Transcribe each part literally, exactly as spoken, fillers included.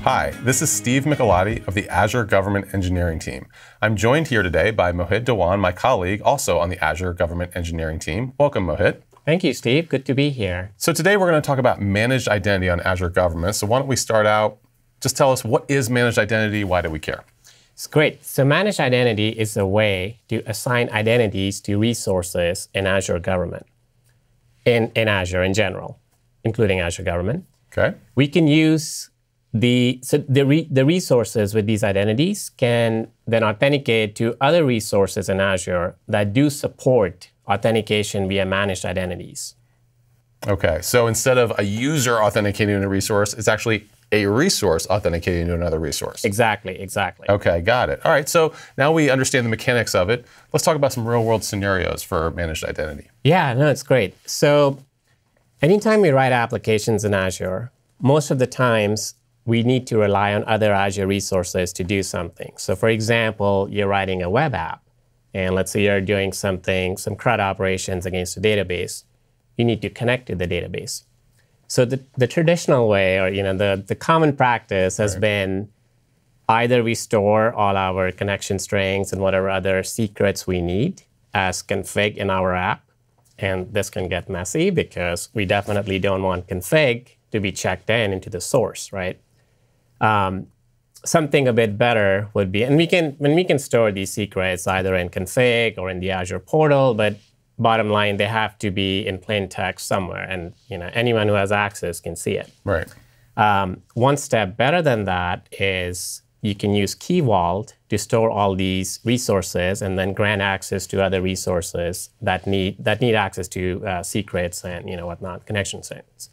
Hi, this is Steve Michelotti of the Azure Government Engineering team. I'm joined here today by Mohit Dewan, my colleague, also on the Azure Government Engineering team. Welcome, Mohit. Thank you, Steve. Good to be here. So today we're going to talk about managed identity on Azure Government. So why don't we start out, just tell us what is managed identity, why do we care? It's great. So managed identity is a way to assign identities to resources in Azure Government, in, in Azure in general, including Azure Government. Okay. We can use the, so the, re, the resources with these identities can then authenticate to other resources in Azure that do support authentication via managed identities. Okay, so instead of a user authenticating a resource, it's actually a resource authenticating to another resource. Exactly, exactly. Okay, got it. All right, so now we understand the mechanics of it. Let's talk about some real-world scenarios for managed identity. Yeah, no, it's great. So anytime we write applications in Azure, most of the times we need to rely on other Azure resources to do something. So for example, you're writing a web app, and let's say you're doing something, some CRUD operations against a database. You need to connect to the database. So the, the traditional way, or you know, the, the common practice has right. been either we store all our connection strings and whatever other secrets we need as config in our app. And this can get messy because we definitely don't want config to be checked in into the source, right? Um, something a bit better would be, and we can, when we can store these secrets either in config or in the Azure portal, but bottom line, they have to be in plain text somewhere, and you know anyone who has access can see it. Right. Um, one step better than that is you can use Key Vault to store all these resources and then grant access to other resources that need that need access to uh, secrets and you know whatnot, connection strings.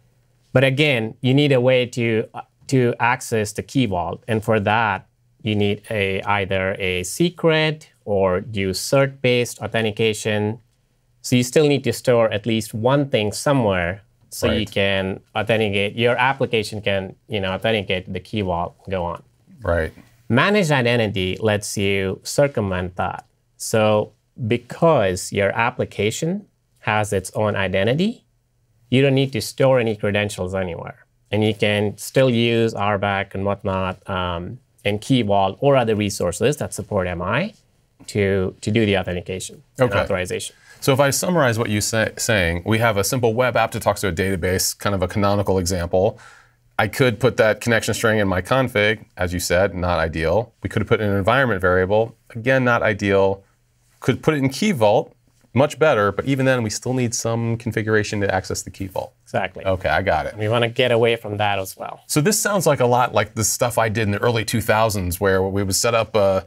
But again, you need a way to uh, to access the Key Vault, and for that you need a either a secret or use cert-based authentication. So you still need to store at least one thing somewhere so right. you can authenticate, your application can you know, authenticate the Key Vault and go on. Right. Managed identity lets you circumvent that. So because your application has its own identity, you don't need to store any credentials anywhere. And you can still use R B A C and whatnot um, and Key Vault or other resources that support M I to, to do the authentication okay. and authorization. So if I summarize what you're say, saying, we have a simple web app that talks to a database, kind of a canonical example. I could put that connection string in my config, as you said, not ideal. We could have put it in an environment variable, again, not ideal. Could put it in Key Vault, much better, but even then we still need some configuration to access the Key Vault. Exactly. Okay, I got it. We want to get away from that as well. So this sounds like a lot like the stuff I did in the early two thousands where we would set up a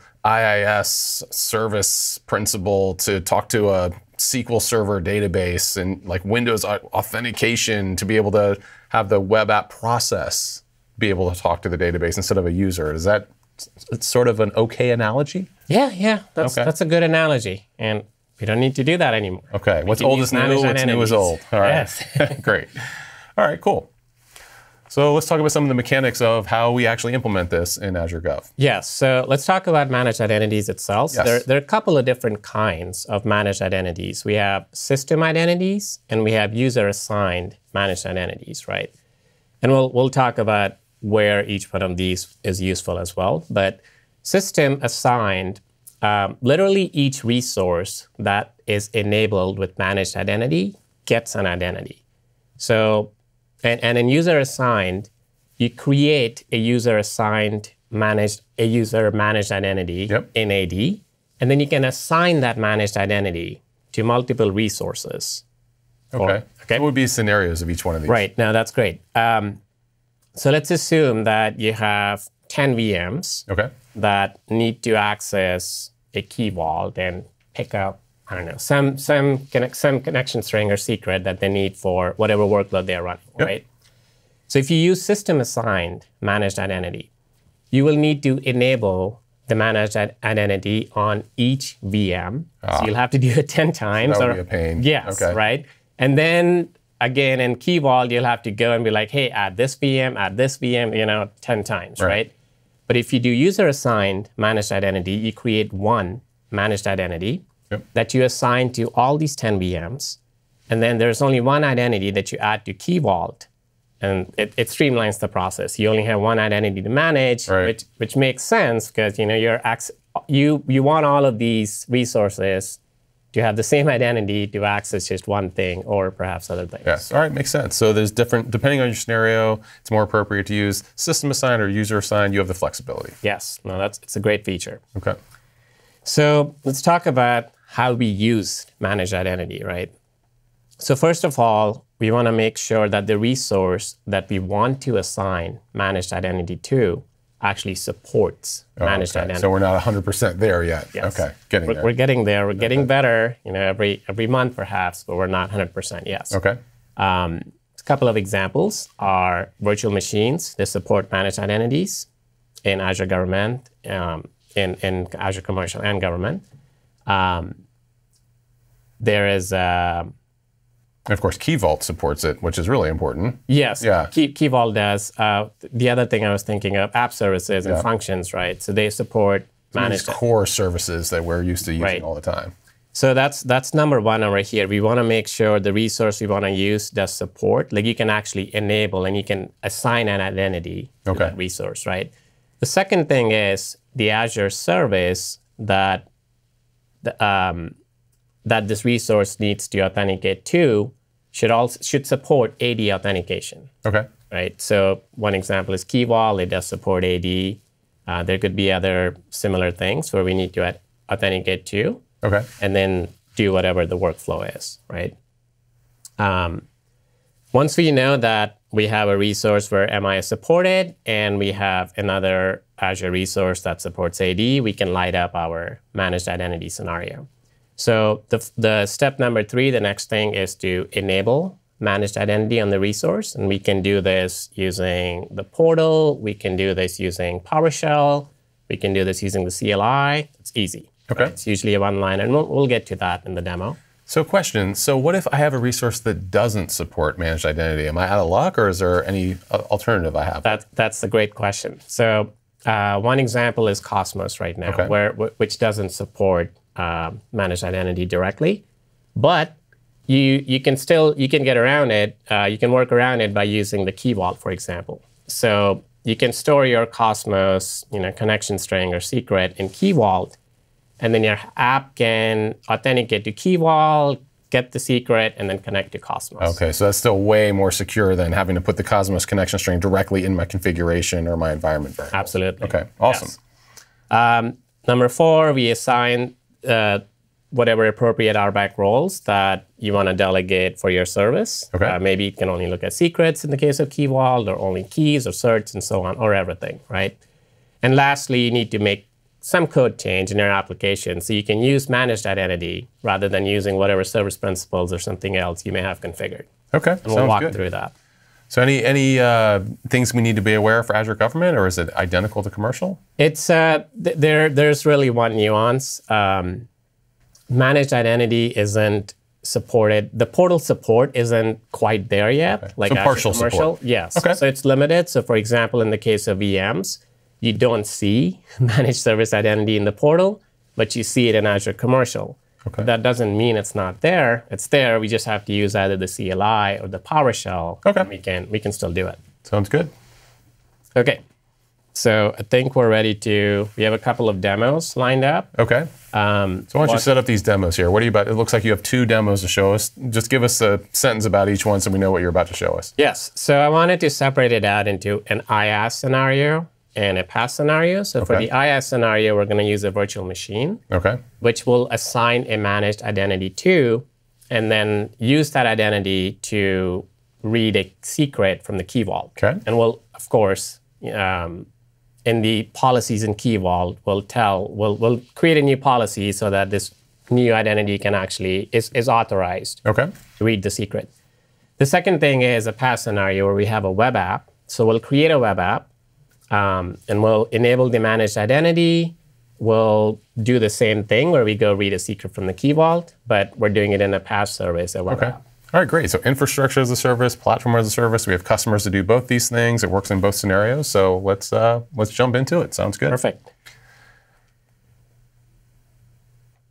IaaS service principal to talk to a S Q L Server database and like Windows authentication to be able to have the web app process be able to talk to the database instead of a user. Is that it's sort of an okay analogy? Yeah, yeah, that's, okay. that's a good analogy. And we don't need to do that anymore. Okay, what's old is new, what's new is old. All right, yes. Great. All right, cool. So let's talk about some of the mechanics of how we actually implement this in Azure Gov. Yes, so let's talk about managed identities itself. Yes. There, there are a couple of different kinds of managed identities. We have system identities, and we have user-assigned managed identities, right? And we'll, we'll talk about where each one of these is useful as well. But system-assigned, um, literally each resource that is enabled with managed identity gets an identity. So And, and in user-assigned, you create a user-assigned managed a user-managed identity yep. in A D, and then you can assign that managed identity to multiple resources. Okay. Or, okay. What would be scenarios of each one of these? Right. No, that's great. Um, so let's assume that you have ten V Ms okay. that need to access a Key Vault and pick up I don't know, some some, connect, some connection string or secret that they need for whatever workload they're running, yep. right? So if you use system-assigned managed identity, you will need to enable the managed identity on each V M. Ah. So you'll have to do it ten times. That would or, be a pain. Yes, okay. right? And then, again, in Key Vault, you'll have to go and be like, hey, add this V M, add this V M, you know, ten times, right? right? But if you do user-assigned managed identity, you create one managed identity, Yep. that you assign to all these ten V Ms. And then there's only one identity that you add to Key Vault. and it, it streamlines the process. You only have one identity to manage, right. which which makes sense because you know you're you you want all of these resources to have the same identity to access just one thing or perhaps other things. Yes, all right, makes sense. So there's different, depending on your scenario, it's more appropriate to use system assigned or user assigned. You have the flexibility. Yes, no, that's it's a great feature. Okay. So let's talk about how we use managed identity, right? So first of all, we want to make sure that the resource that we want to assign managed identity to actually supports oh, managed okay. identity. So we're not one hundred percent there yet. Yes. Okay, getting we're, there. We're getting there. We're getting okay. better, you know, every every month perhaps, but we're not one hundred percent yet. Okay. Um, a couple of examples are virtual machines that support managed identities in Azure Government, um, in, in Azure Commercial and Government. Um, there is... Uh, And of course, Key Vault supports it, which is really important. Yes, yeah. Key, Key Vault does. Uh, the other thing I was thinking of, app services and yeah. functions, right? So they support managed core services that we're used to using right. all the time. So that's that's number one over here. We want to make sure the resource we want to use does support. Like you can actually enable and you can assign an identity to okay. that resource, right? The second thing is the Azure service that the, um, that this resource needs to authenticate to should also should support A D authentication. Okay. Right. So one example is Key Vault. It does support A D. Uh, there could be other similar things where we need to authenticate to. Okay. And then do whatever the workflow is. Right. Um, once we know that we have a resource where M I is supported and we have another Azure resource that supports A D, we can light up our managed identity scenario. So the, the step number three, the next thing is to enable managed identity on the resource. And we can do this using the portal. We can do this using PowerShell. We can do this using the C L I. It's easy. Okay. Right? It's usually a one line, and we'll, we'll get to that in the demo. So question, so what if I have a resource that doesn't support managed identity? Am I out of luck, or is there any alternative I have? That, that's a great question. So uh, one example is Cosmos right now, okay. where which doesn't support Uh, managed identity directly, but you you can still you can get around it. Uh, you can work around it by using the Key Vault, for example. So you can store your Cosmos, you know, connection string or secret in Key Vault, and then your app can authenticate to Key Vault, get the secret, and then connect to Cosmos. Okay, so that's still way more secure than having to put the Cosmos connection string directly in my configuration or my environment variables. Absolutely. Okay, awesome. Yes. Um, number four, we assign Uh, whatever appropriate R B A C roles that you want to delegate for your service. Okay. Uh, maybe it can only look at secrets in the case of Key Vault, or only keys or certs and so on, or everything, right? And lastly, you need to make some code change in your application so you can use managed identity rather than using whatever service principals or something else you may have configured. Okay, and we'll sounds walk good. through that. So any any uh, things we need to be aware of for Azure Government, or is it identical to commercial? It's uh, th there. There's really one nuance. Um, managed identity isn't supported. The portal support isn't quite there yet. Okay. Like so Azure partial commercial, support. yes. Okay. So it's limited. So for example, in the case of V Ms, you don't see managed service identity in the portal, but you see it in Azure Commercial. Okay. That doesn't mean it's not there. It's there. We just have to use either the C L I or the PowerShell. Okay. And we can we can still do it. Sounds good. Okay. So I think we're ready to. We have a couple of demos lined up. Okay. Um, so why don't you set up these demos here? What are you about? It looks like you have two demos to show us. Just give us a sentence about each one so we know what you're about to show us. Yes. So I wanted to separate it out into an IaaS scenario and a PaaS scenario. So okay. for the IaaS scenario, we're going to use a virtual machine, okay, which will assign a managed identity to, and then use that identity to read a secret from the Key Vault. Okay. And we'll, of course, um, in the policies in Key Vault, we'll tell, we'll, we'll create a new policy so that this new identity can actually, is, is authorized okay. to read the secret. The second thing is a PaaS scenario where we have a web app. So we'll create a web app, um, and we'll enable the managed identity. We'll do the same thing where we go read a secret from the Key Vault, but we're doing it in a PaaS service, a web okay. app. All right, great. So infrastructure as a service, platform as a service. We have customers to do both these things. It works in both scenarios. So let's uh, let's jump into it. Sounds good. Perfect.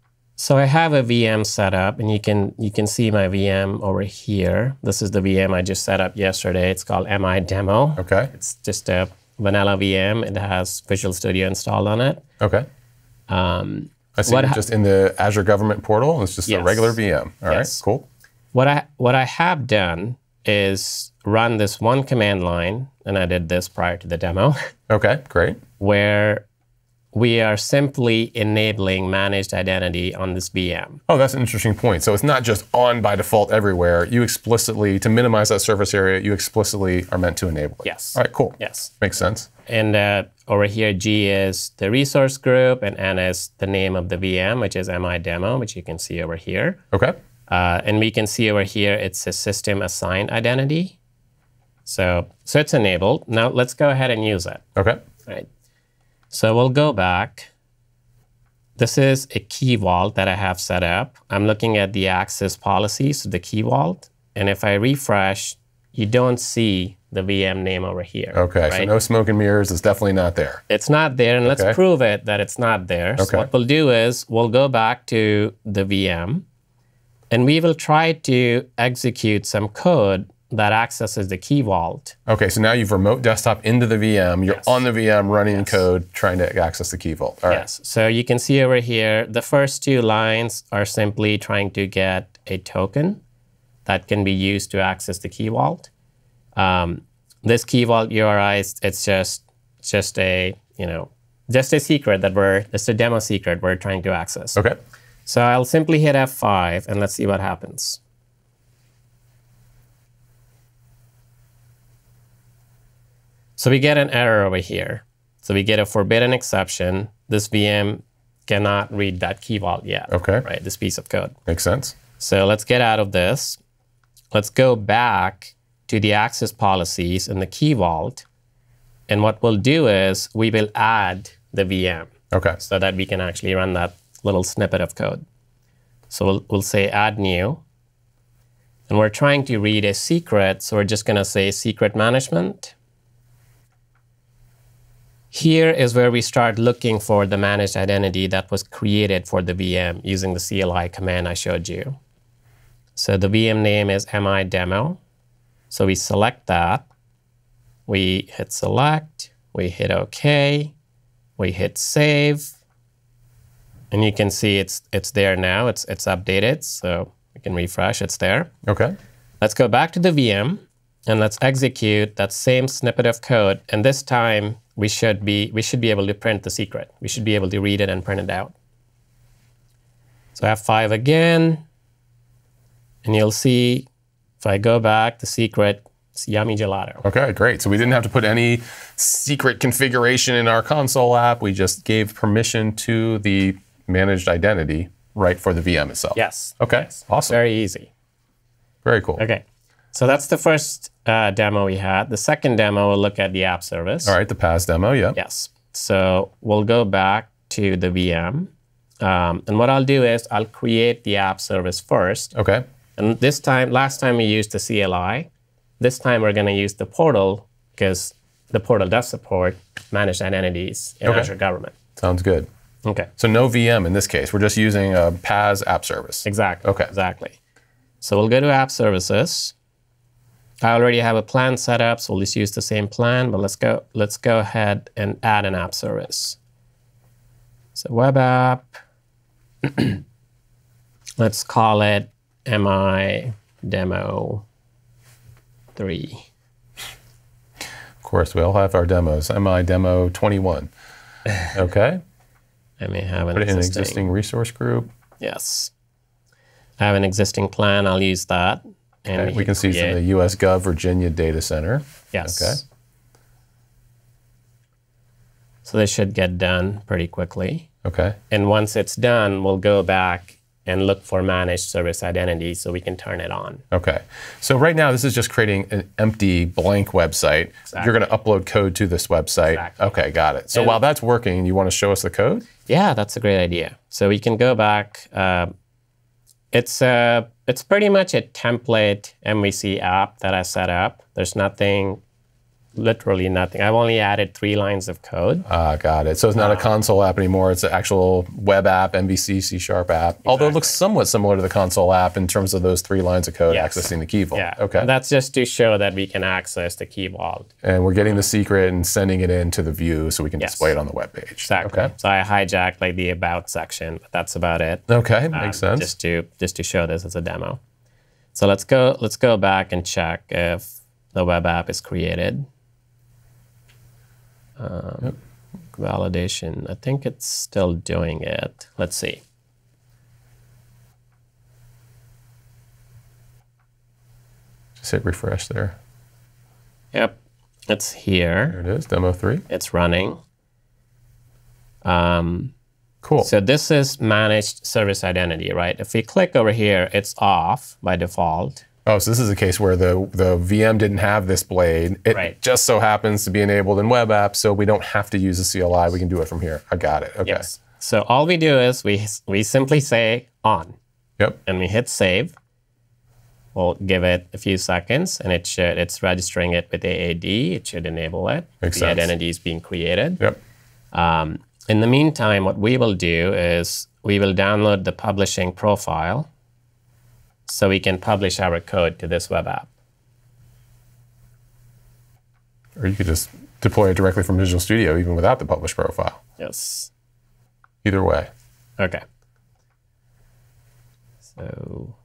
So I have a V M set up, and you can you can see my V M over here. This is the V M I just set up yesterday. It's called M I Demo. Okay. It's just a vanilla V M. It has Visual Studio installed on it. Okay. Um, I see you're just in the Azure Government portal. It's just yes. a regular V M. All yes. right, cool. What I what I have done is run this one command line, and I did this prior to the demo. Okay, great. Where we are simply enabling managed identity on this V M. Oh, that's an interesting point. So it's not just on by default everywhere. You explicitly, to minimize that surface area, you explicitly are meant to enable it. Yes. All right, cool. Yes. Makes sense. And uh, over here, G is the resource group, and N is the name of the V M, which is M I Demo, which you can see over here. Okay. Uh, and we can see over here, it's a system assigned identity. So, so it's enabled. Now let's go ahead and use it. Okay. All right. So we'll go back. This is a key vault that I have set up. I'm looking at the access policies of the key vault. And if I refresh, you don't see the V M name over here. Okay, right? so no smoke and mirrors. It's definitely not there. It's not there, and let's Okay. prove it that it's not there. Okay. So what we'll do is we'll go back to the V M, and we will try to execute some code that accesses the key vault. Okay, so now you've remote desktop into the V M. You're Yes. on the V M running Yes. code, trying to access the key vault. All right. Yes. So you can see over here, the first two lines are simply trying to get a token that can be used to access the key vault. Um, this key vault U R I, is- it's just it's just a you know just a secret that we're it's a demo secret we're trying to access. Okay. So I'll simply hit F five, and let's see what happens. So we get an error over here. So we get a forbidden exception. This V M cannot read that key vault yet. Okay. Right, this piece of code. Makes sense. So let's get out of this. Let's go back to the access policies in the key vault. And what we'll do is we will add the V M Okay. so that we can actually run that little snippet of code. So we'll, we'll say add new. And we're trying to read a secret, so we're just going to say secret management. Here is where we start looking for the managed identity that was created for the V M using the C L I command I showed you. So the V M name is M I Demo. So we select that. We hit select. We hit OK. We hit save. And you can see it's it's there now. It's it's updated. So we can refresh. It's there. Okay. Let's go back to the V M, and let's execute that same snippet of code. And this time, we should be we should be able to print the secret. We should be able to read it and print it out. So F five again, and you'll see if I go back, the secret is yummy gelato. Okay, great. So we didn't have to put any secret configuration in our console app. We just gave permission to the managed identity right for the V M itself. Yes. Okay, Yes. awesome. Very easy. Very cool. Okay. So that's the first uh, demo we had. The second demo, we'll look at the app service. All right, the PaaS demo, yeah. Yes. So we'll go back to the V M. Um, and what I'll do is I'll create the app service first. Okay. And this time, last time we used the C L I. This time we're going to use the portal because the portal does support managed identities in Okay. Azure Government. Sounds good. Okay. So no V M in this case. We're just using a PaaS app service. Exactly. Okay. Exactly. So we'll go to app services. I already have a plan set up, so we'll just use the same plan, but let's go, let's go ahead and add an app service. So web app, let's call it M I Demo three. Of course, we all have our demos. M I Demo twenty-one. Okay. I may have an Put it in an existing, existing resource group. yes. I have an existing plan, I'll use that. And Okay. we We hit can see it's in create. the U S Gov Virginia data center. Yes. Okay. So this should get done pretty quickly. Okay. And once it's done, we'll go back and look for managed service identity so we can turn it on. Okay. So right now, this is just creating an empty blank website. Exactly. You're going to upload code to this website. Exactly. Okay, got it. So And- while that's working, you want to show us the code? Yeah, that's a great idea. So we can go back. Uh, it's uh, it's pretty much a template M V C app that I set up. There's nothing literally nothing. I've only added three lines of code. Ah, got it. So it's not a console app anymore. It's an actual web app, M V C, C Sharp app. Exactly. Although it looks somewhat similar to the console app in terms of those three lines of code yes. accessing the Key Vault. Yeah. Okay. That's just to show that we can access the Key Vault. And we're getting the secret and sending it into the view so we can yes. display it on the web page. Exactly. Okay. So I hijacked like the about section, but that's about it. Okay, makes um, sense. Just to just to show this as a demo. So let's go let's go back and check if the web app is created. Um, yep. Validation, I think it's still doing it. Let's see. Just hit refresh there. Yep, it's here. There it is, demo three. It's running. Um, cool. So this is managed service identity, right? If we click over here, it's off by default. Oh, so this is a case where the, the V M didn't have this blade. It right. just so happens to be enabled in web apps, so we don't have to use a C L I. We can do it from here. I got it. Okay. Yes. So all we do is we, we simply say on. Yep. And we hit save. We'll give it a few seconds, and it should, it's registering it with A A D. It should enable it. Makes the sense. identity is being created. Yep. Um, in the meantime, what we will do is we will download the publishing profile so we can publish our code to this web app. Or you could just deploy it directly from Visual Studio, even without the publish profile. Yes. Either way. OK. So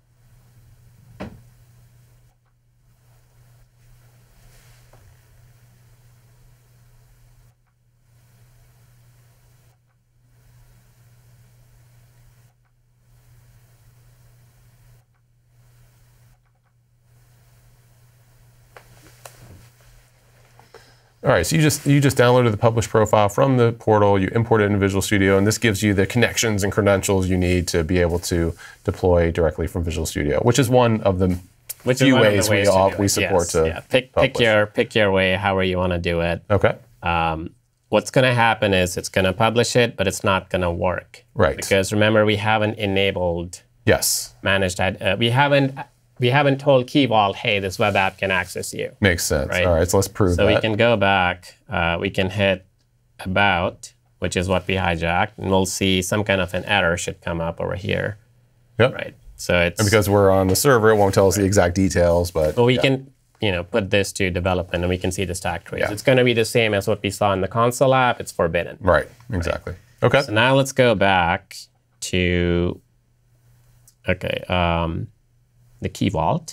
All right, so you just you just downloaded the publish profile from the portal, you import it into Visual Studio, and this gives you the connections and credentials you need to be able to deploy directly from Visual Studio, which is one of the which few ways, ways we all, we support yes, to yeah. pick publish. pick your pick your way, however you want to do it. Okay. Um, what's going to happen is it's going to publish it, but it's not going to work. Right. Because remember, we haven't enabled yes managed. Uh, we haven't. We haven't told Key Vault, hey, this web app can access you. Makes sense. Right? All right, so let's prove so that. So we can go back. Uh, we can hit about, which is what we hijacked, and we'll see some kind of an error should come up over here. Yep. Right. So it's and because we're on the server, it won't tell us right. the exact details, but well, we yeah. can you know put this to development, and we can see the stack trace. Yeah. It's going to be the same as what we saw in the console app. It's forbidden. Right. Exactly. Right. Okay. So now let's go back to okay um, the Key Vault.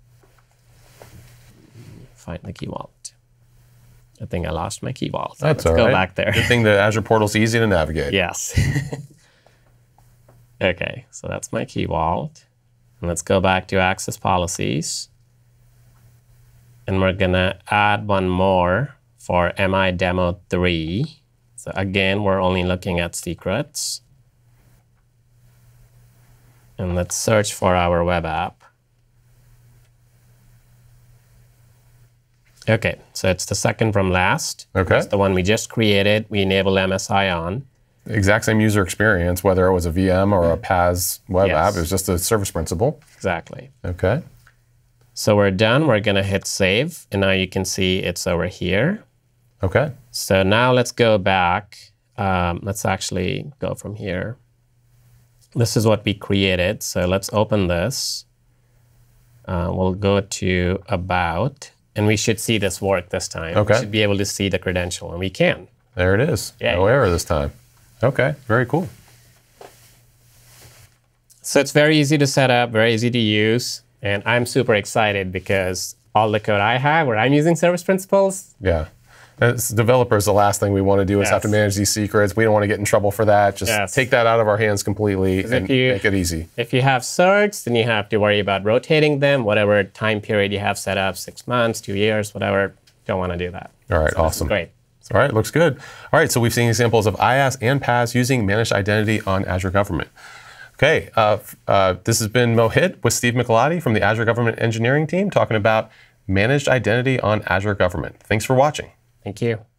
Find the Key Vault. I think I lost my Key Vault. So That's let's all go right. back there. Good thing the Azure portal's easy to navigate. Yes. Okay, so that's my Key Vault. And let's go back to access policies. And we're going to add one more for M I demo three. So again, we're only looking at secrets. And let's search for our web app. OK, so it's the second from last. OK. It's the one we just created. We enable M S I on. Exact same user experience, whether it was a V M or a PaaS web yes. app. It was just a service principal. Exactly. OK. So we're done. We're going to hit save. And now you can see it's over here. OK. So now let's go back. Um, let's actually go from here. This is what we created. So let's open this. Uh, we'll go to About. And we should see this work this time. Okay. We should be able to see the credential, and we can. There it is. Yay. No error this time. OK, very cool. So it's very easy to set up, very easy to use. And I'm super excited because all the code I have where I'm using service principals. Yeah. As developers, the last thing we want to do is yes. have to manage these secrets. We don't want to get in trouble for that. Just yes. take that out of our hands completely and you, make it easy. If you have certs, then you have to worry about rotating them, whatever time period you have set up, six months, two years, whatever. Don't want to do that. All right, so awesome. Great. All right, looks good. All right, so we've seen examples of IaaS and PaaS using managed identity on Azure Government. Okay, uh, uh, this has been Mohit with Steve Michelotti from the Azure Government Engineering team talking about managed identity on Azure Government. Thanks for watching. Thank you.